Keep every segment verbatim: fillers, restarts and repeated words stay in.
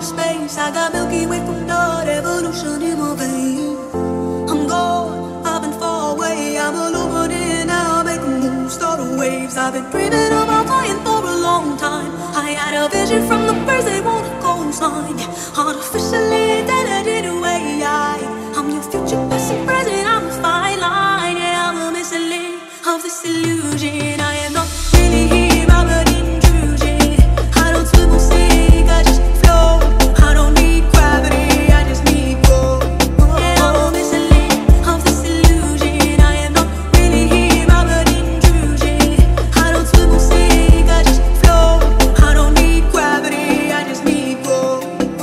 space. I got Milky Way from blood, evolution in my veins. I'm gone, I've been far away. I'm illuminated now, make a move, start the waves. I've been dreaming about flying for a long time. I had a vision from the birds, they want a cosign. Artificially intelligent away. I, I'm your future, past and present. I'm a fine line, yeah, I'm a missing link of this illusion. I am not really here, I'm an intrusion. I don't swim or sink, I just float. I don't need gravity, I just need go. Yeah, I'm a missing link of this illusion. I am not really here, I'm an intrusion. I don't swim or sink, I just float. I don't need gravity, I just need go.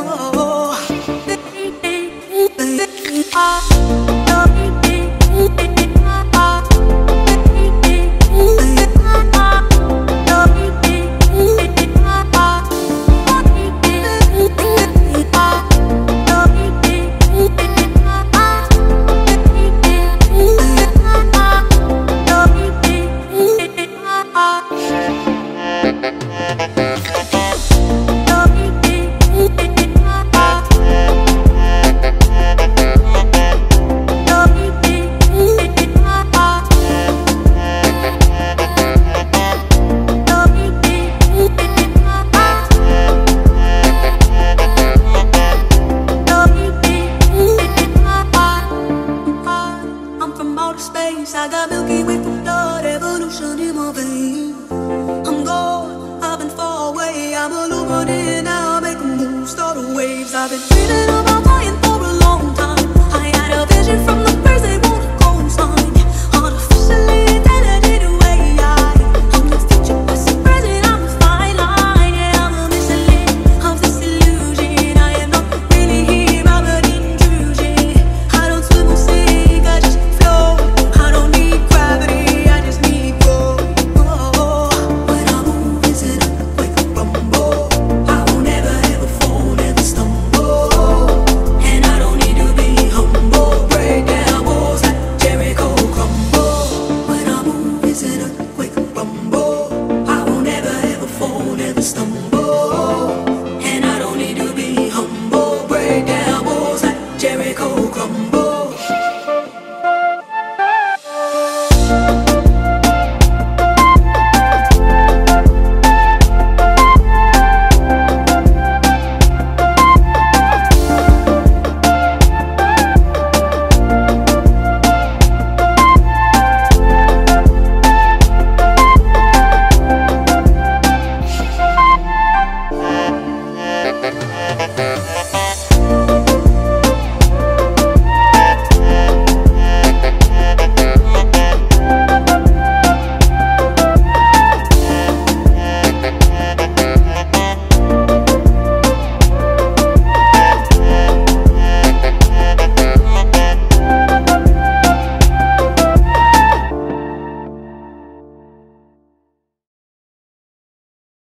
I got Milky Way from blood, evolution in my veins. I'm gone, I've been far away. I'm illuminated now, make a move, start the waves. I've been